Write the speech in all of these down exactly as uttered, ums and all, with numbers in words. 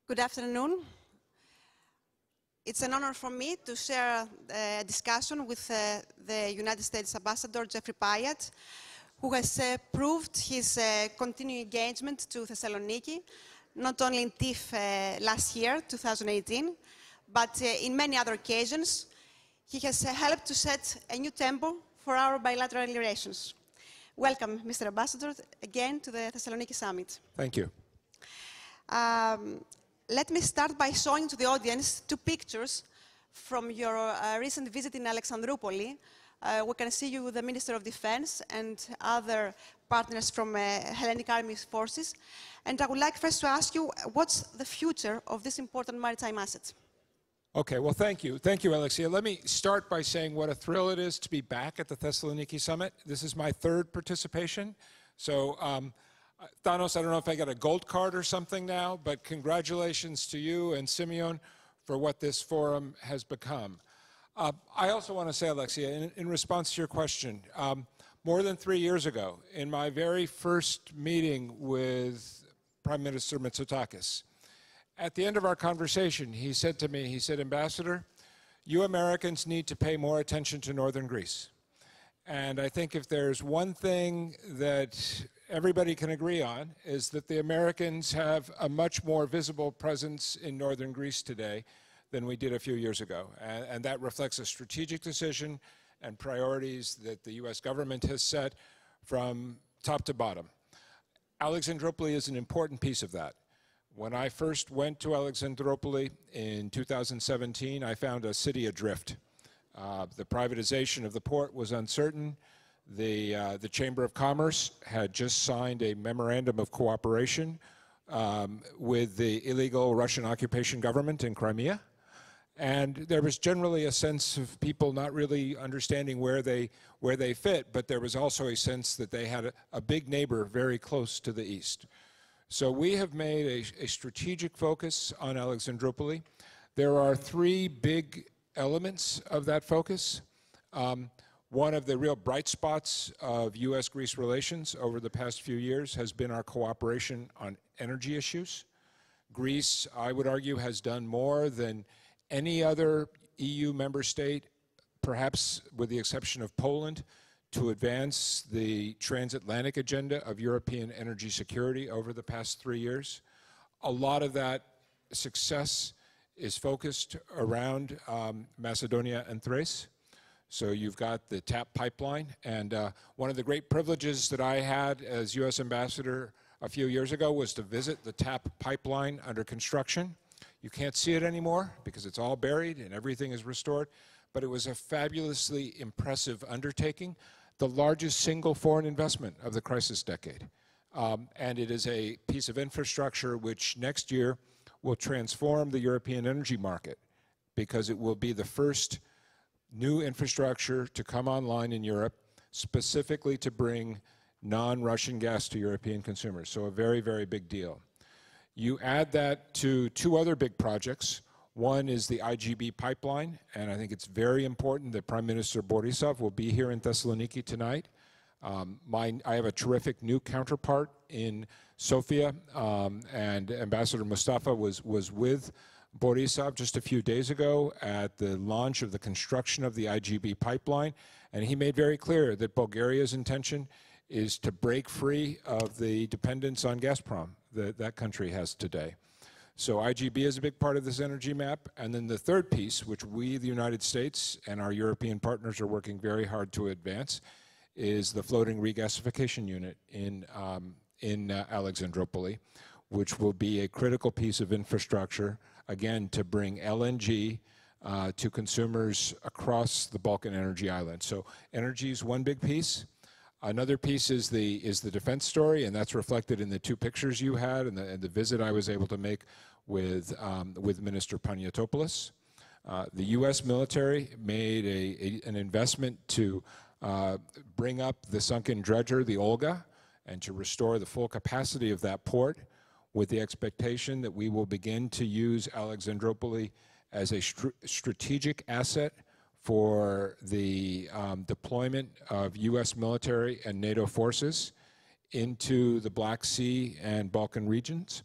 Good afternoon. It's an honor for me to share a discussion with uh, the United States Ambassador Jeffrey Pyatt, who has uh, proved his uh, continuing engagement to Thessaloniki, not only in T I F uh, last year, two thousand eighteen, but uh, in many other occasions. He has uh, helped to set a new tempo for our bilateral relations. Welcome, Mister Ambassador, again to the Thessaloniki Summit. Thank you. Um, let me start by showing to the audience two pictures from your uh, recent visit in Alexandroupoli. Uh, we can see you with the Minister of Defense and other partners from uh, Hellenic Army forces. And I would like first to ask you, what's the future of this important maritime asset? Okay, well, thank you. Thank you, Alexia. Let me start by saying what a thrill it is to be back at the Thessaloniki Summit. This is my third participation. So, um, Thanos, I don't know if I got a gold card or something now, but congratulations to you and Simeon for what this forum has become. Uh, I also want to say, Alexia, in, in response to your question, um, more than three years ago, in my very first meeting with Prime Minister Mitsotakis, at the end of our conversation, he said to me, he said, Ambassador, you Americans need to pay more attention to Northern Greece. And I think if there's one thing that everybody can agree on is that the Americans have a much more visible presence in Northern Greece today than we did a few years ago. And, and that reflects a strategic decision and priorities that the U S government has set from top to bottom. Alexandroupoli is an important piece of that. When I first went to Alexandroupoli in two thousand seventeen, I found a city adrift. Uh, the privatization of the port was uncertain. The, uh, the Chamber of Commerce had just signed a memorandum of cooperation um, with the illegal Russian occupation government in Crimea. And there was generally a sense of people not really understanding where they, where they fit, but there was also a sense that they had a, a big neighbor very close to the east. So we have made a, a strategic focus on Alexandroupoli. There are three big elements of that focus. Um, One of the real bright spots of U S Greece relations over the past few years has been our cooperation on energy issues. Greece, I would argue, has done more than any other E U member state, perhaps with the exception of Poland, to advance the transatlantic agenda of European energy security over the past three years. A lot of that success is focused around um, Macedonia and Thrace. So you've got the TAP pipeline, and uh, one of the great privileges that I had as U S ambassador a few years ago was to visit the TAP pipeline under construction. You can't see it anymore because it's all buried and everything is restored, but it was a fabulously impressive undertaking, the largest single foreign investment of the crisis decade. Um, and it is a piece of infrastructure which next year will transform the European energy market because it will be the first new infrastructure to come online in Europe, specifically to bring non-Russian gas to European consumers. So a very, very big deal. You add that to two other big projects. One is the I G B pipeline, and I think it's very important that Prime Minister Borisov will be here in Thessaloniki tonight. Um, my, I have a terrific new counterpart in Sofia, um, and Ambassador Mustafa was, was with Borisov just a few days ago at the launch of the construction of the I G B pipeline, and he made very clear that Bulgaria's intention is to break free of the dependence on Gazprom that that country has today. So I G B is a big part of this energy map, and then the third piece, which we, the United States, and our European partners are working very hard to advance, is the floating regasification unit in, um, in uh, Alexandroupoli, which will be a critical piece of infrastructure again, to bring L N G uh, to consumers across the Balkan energy island. So energy is one big piece. Another piece is the, is the defense story, and that's reflected in the two pictures you had and the, and the visit I was able to make with, um, with Minister Paniatopoulos. Uh, the U S military made a, a, an investment to uh, bring up the sunken dredger, the Olga, and to restore the full capacity of that port, with the expectation that we will begin to use Alexandroupoli as a str strategic asset for the um, deployment of U S military and NATO forces into the Black Sea and Balkan regions.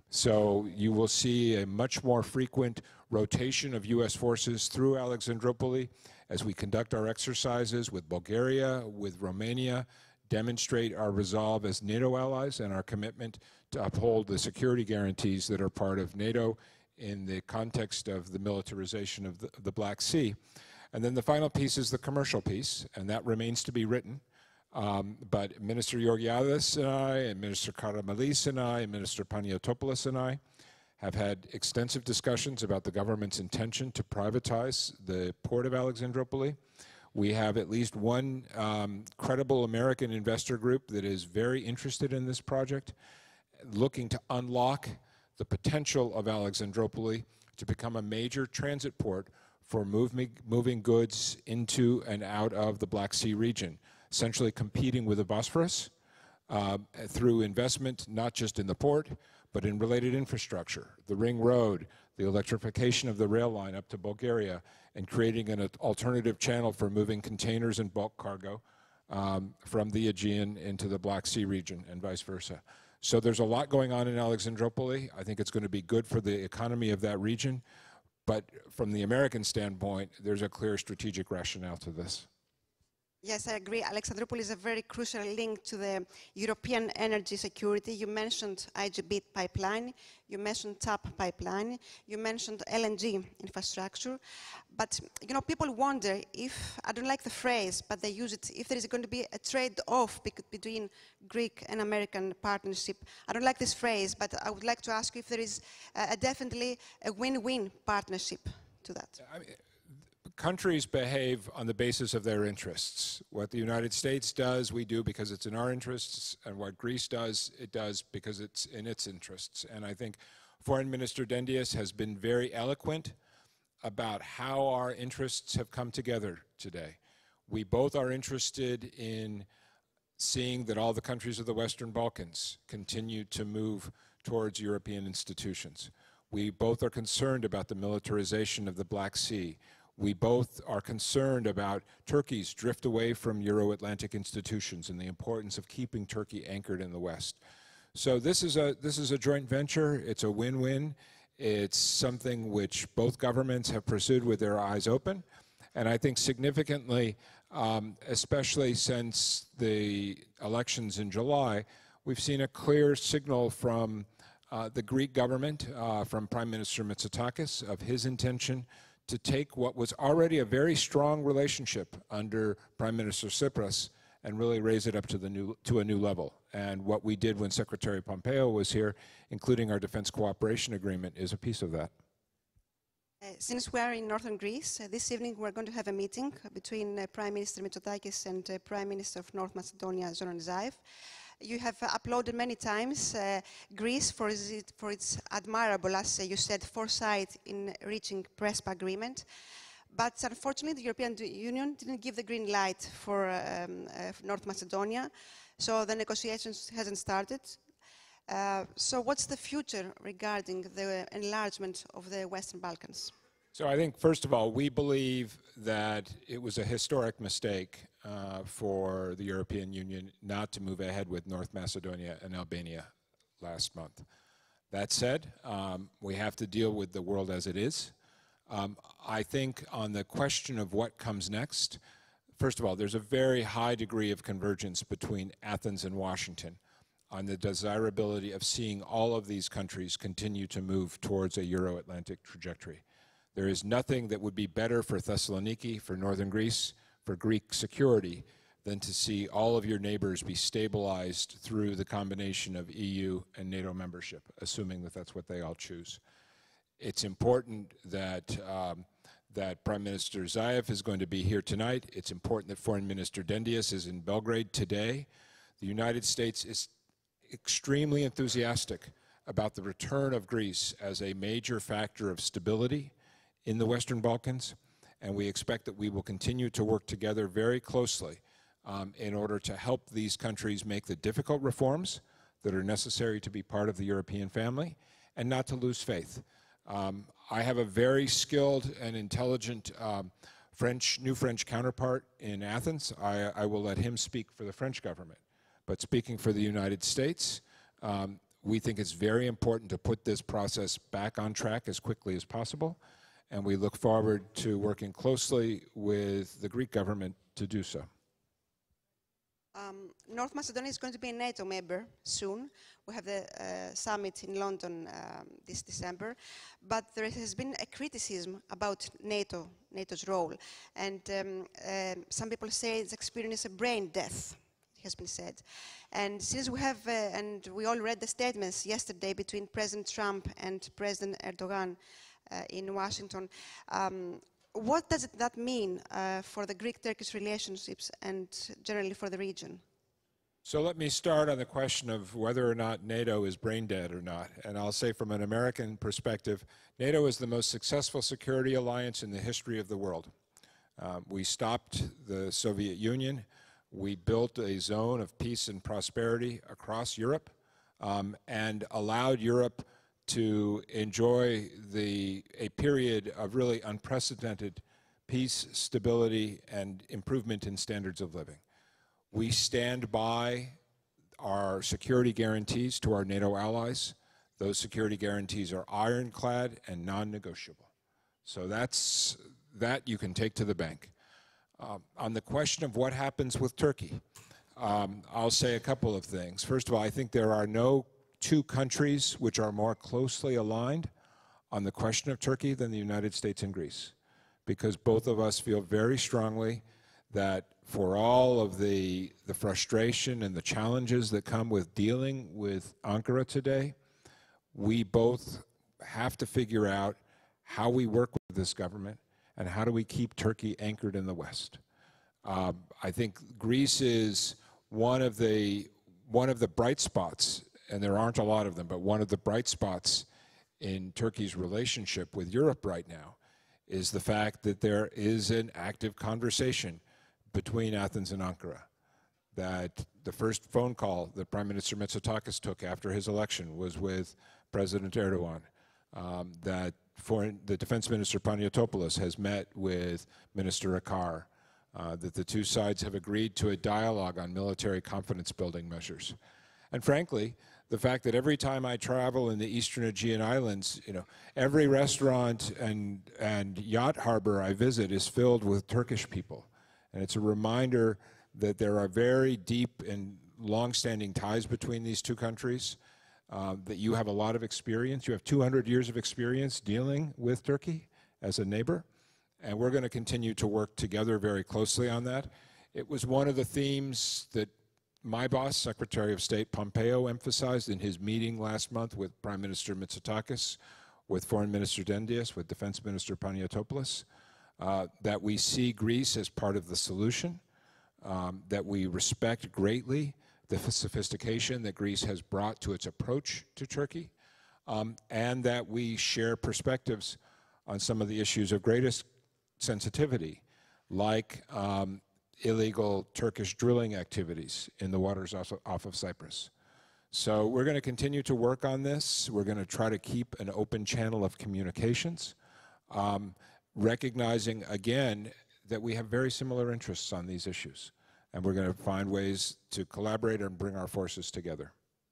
So you will see a much more frequent rotation of U S forces through Alexandroupoli as we conduct our exercises with Bulgaria, with Romania, demonstrate our resolve as NATO allies and our commitment to uphold the security guarantees that are part of NATO in the context of the militarization of the, the Black Sea. And then the final piece is the commercial piece, and that remains to be written. Um, but Minister Georgiadis and I, and Minister Karamanlis and I, and Minister Paniotopoulos and I have had extensive discussions about the government's intention to privatize the port of Alexandroupoli. We have at least one um, credible American investor group that is very interested in this project, looking to unlock the potential of Alexandroupoli to become a major transit port for moving, moving goods into and out of the Black Sea region, essentially competing with the Bosphorus uh, through investment not just in the port, but in related infrastructure, the ring road, the electrification of the rail line up to Bulgaria, and creating an alternative channel for moving containers and bulk cargo um, from the Aegean into the Black Sea region and vice versa. So there's a lot going on in Alexandroupoli. I think it's going to be good for the economy of that region. But from the American standpoint, there's a clear strategic rationale to this. Yes, I agree. Alexandroupoli is a very crucial link to the European energy security. You mentioned I G B pipeline, you mentioned TAP pipeline, you mentioned L N G infrastructure. But, you know, people wonder if, I don't like the phrase, but they use it, if there is going to be a trade-off between Greek and American partnership. I don't like this phrase, but I would like to ask you if there is a, a definitely a win-win partnership to that. I mean, countries behave on the basis of their interests. What the United States does, we do because it's in our interests, and what Greece does, it does because it's in its interests. And I think Foreign Minister Dendias has been very eloquent about how our interests have come together today. We both are interested in seeing that all the countries of the Western Balkans continue to move towards European institutions. We both are concerned about the militarization of the Black Sea. We both are concerned about Turkey's drift away from Euro-Atlantic institutions and the importance of keeping Turkey anchored in the West. So this is a, this is a joint venture. It's a win-win. It's something which both governments have pursued with their eyes open. And I think significantly, um, especially since the elections in July, we've seen a clear signal from uh, the Greek government, uh, from Prime Minister Mitsotakis, of his intention to take what was already a very strong relationship under Prime Minister Tsipras and really raise it up to the new to a new level. And what we did when Secretary Pompeo was here, including our defense cooperation agreement, is a piece of that. Uh, since we are in northern Greece, uh, this evening we're going to have a meeting between uh, Prime Minister Mitsotakis and uh, Prime Minister of North Macedonia, Zoran Zaev. You have uh, uploaded many times uh, Greece for, it, for its admirable, as uh, you said, foresight in reaching Prespa agreement. But unfortunately, the European Union didn't give the green light for, um, uh, for North Macedonia, so the negotiations hasn't started. Uh, so what's the future regarding the enlargement of the Western Balkans? So I think, first of all, we believe that it was a historic mistake uh, for the European Union not to move ahead with North Macedonia and Albania last month. That said, um, we have to deal with the world as it is. Um, I think on the question of what comes next, first of all, there's a very high degree of convergence between Athens and Washington on the desirability of seeing all of these countries continue to move towards a Euro-Atlantic trajectory. There is nothing that would be better for Thessaloniki, for northern Greece, for Greek security, than to see all of your neighbors be stabilized through the combination of E U and NATO membership, assuming that that's what they all choose. It's important that, um, that Prime Minister Zaev is going to be here tonight. It's important that Foreign Minister Dendias is in Belgrade today. The United States is extremely enthusiastic about the return of Greece as a major factor of stability in the Western Balkans, and we expect that we will continue to work together very closely um, in order to help these countries make the difficult reforms that are necessary to be part of the European family and not to lose faith. Um, I have a very skilled and intelligent um, French, new French counterpart in Athens. I, I will let him speak for the French government. But speaking for the United States, um, we think it's very important to put this process back on track as quickly as possible, and we look forward to working closely with the Greek government to do so. Um, North Macedonia is going to be a NATO member soon. We have the uh, summit in London um, this December, but there has been a criticism about NATO, NATO's role, and um, uh, some people say it's experienced a brain death, it has been said. And since we have, uh, and we all read the statements yesterday between President Trump and President Erdogan uh, in Washington, um, what does that mean uh, for the Greek-Turkish relationships and generally for the region? So let me start on the question of whether or not NATO is brain dead or not. And I'll say from an American perspective, NATO is the most successful security alliance in the history of the world. Um, we stopped the Soviet Union. We built a zone of peace and prosperity across Europe um, and allowed Europe to enjoy the, a period of really unprecedented peace, stability, and improvement in standards of living. We stand by our security guarantees to our NATO allies. Those security guarantees are ironclad and non-negotiable. So that's, that you can take to the bank. Uh, on the question of what happens with Turkey, um, I'll say a couple of things. First of all, I think there are no two countries which are more closely aligned on the question of Turkey than the United States and Greece, because both of us feel very strongly that for all of the, the frustration and the challenges that come with dealing with Ankara today, we both have to figure out how we work with this government and how do we keep Turkey anchored in the West. Um, I think Greece is one of the, one of the bright spots, and there aren't a lot of them, but one of the bright spots in Turkey's relationship with Europe right now is the fact that there is an active conversation between Athens and Ankara. That the first phone call that Prime Minister Mitsotakis took after his election was with President Erdogan. Um, that foreign, the Defense Minister Paniotopoulos has met with Minister Akar. Uh, that the two sides have agreed to a dialogue on military confidence building measures. And frankly, the fact that every time I travel in the Eastern Aegean Islands, you know, every restaurant and, and yacht harbor I visit is filled with Turkish people. And it's a reminder that there are very deep and long-standing ties between these two countries, uh, that you have a lot of experience. You have two hundred years of experience dealing with Turkey as a neighbor, and we're going to continue to work together very closely on that. It was one of the themes that my boss, Secretary of State Pompeo, emphasized in his meeting last month with Prime Minister Mitsotakis, with Foreign Minister Dendias, with Defense Minister Paniotopoulos, uh, that we see Greece as part of the solution, um, that we respect greatly the sophistication that Greece has brought to its approach to Turkey, um, and that we share perspectives on some of the issues of greatest sensitivity, like um, illegal Turkish drilling activities in the waters off of, off of Cyprus. So we're going to continue to work on this. We're going to try to keep an open channel of communications, um, recognizing, again, that we have very similar interests on these issues. And we're going to find ways to collaborate and bring our forces together.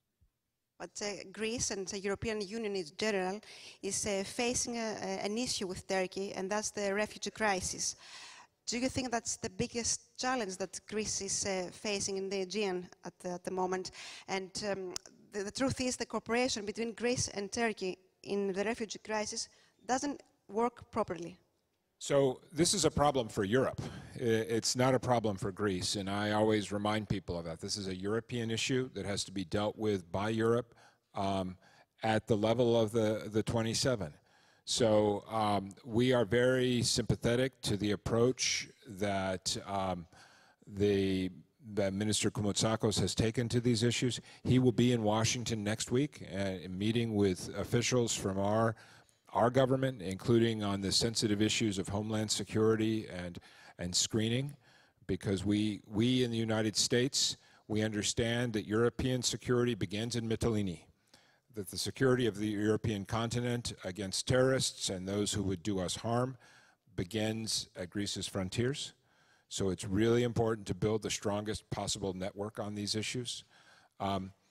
But uh, Greece and the European Union in general is uh, facing a, a, an issue with Turkey, and that's the refugee crisis. Do you think that's the biggest challenge that Greece is uh, facing in the Aegean at the, at the moment? And um, the, the truth is the cooperation between Greece and Turkey in the refugee crisis doesn't work properly. So this is a problem for Europe. It's not a problem for Greece, and I always remind people of that. This is a European issue that has to be dealt with by Europe um, at the level of the, the twenty-seven. So um, we are very sympathetic to the approach that um, the, that Minister Koumoutsakos has taken to these issues. He will be in Washington next week, uh, meeting with officials from our our government, including on the sensitive issues of homeland security and, and screening, because we, we in the United States, we understand that European security begins in Mytilene, that the security of the European continent against terrorists and those who would do us harm begins at Greece's frontiers. So it's really important to build the strongest possible network on these issues. Um,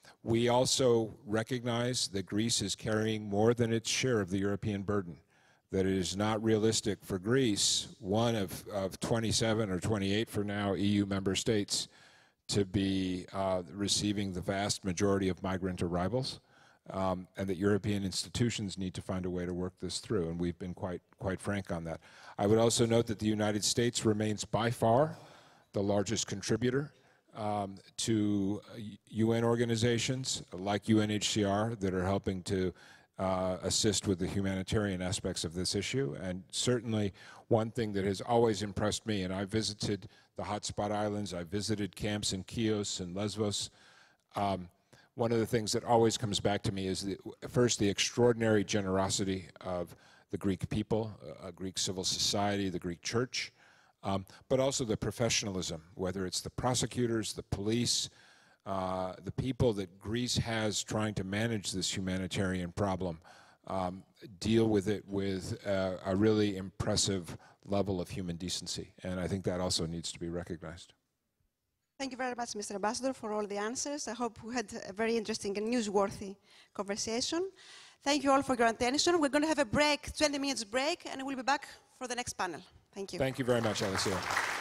we also recognize that Greece is carrying more than its share of the European burden, that it is not realistic for Greece, one of, of twenty-seven or twenty-eight for now E U member states, to be uh, receiving the vast majority of migrant arrivals, um, and that European institutions need to find a way to work this through, and we've been quite, quite frank on that. I would also note that the United States remains by far the largest contributor um, to U N organizations like U N H C R that are helping to uh, assist with the humanitarian aspects of this issue. And certainly one thing that has always impressed me, and I visited the hotspot islands, I visited camps in Chios and Lesbos, um, one of the things that always comes back to me is, the, first, the extraordinary generosity of the Greek people, uh, Greek civil society, the Greek church, Um, but also the professionalism, whether it's the prosecutors, the police, uh, the people that Greece has trying to manage this humanitarian problem, um, deal with it with uh, a really impressive level of human decency. And I think that also needs to be recognized. Thank you very much, Mister Ambassador, for all the answers. I hope we had a very interesting and newsworthy conversation. Thank you all for your attention. We're going to have a break, twenty minutes break, and we'll be back for the next panel. Thank you. Thank you very much, Alexia.